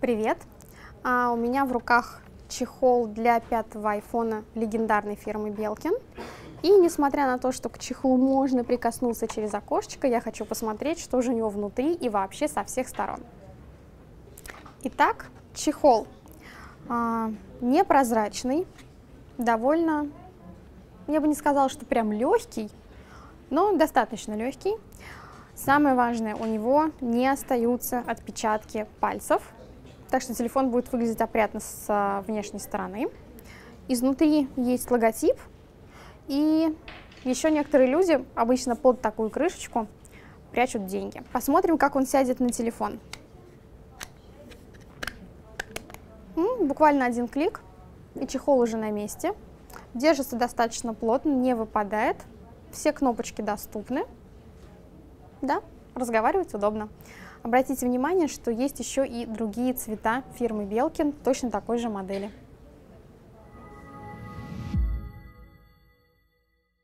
Привет! У меня в руках чехол для 5-го айфона легендарной фирмы Белкин. И несмотря на то, что к чехлу можно прикоснуться через окошечко, я хочу посмотреть, что же у него внутри и вообще со всех сторон. Итак, чехол непрозрачный, довольно, я бы не сказала, что прям легкий, но достаточно легкий. Самое важное, у него не остаются отпечатки пальцев, так что телефон будет выглядеть опрятно с внешней стороны. Изнутри есть логотип, и еще некоторые люди обычно под такую крышечку прячут деньги. Посмотрим, как он сядет на телефон. Буквально один клик, и чехол уже на месте. Держится достаточно плотно, не выпадает. Все кнопочки доступны. Да, разговаривать удобно. Обратите внимание, что есть еще и другие цвета фирмы Белкин, точно такой же модели.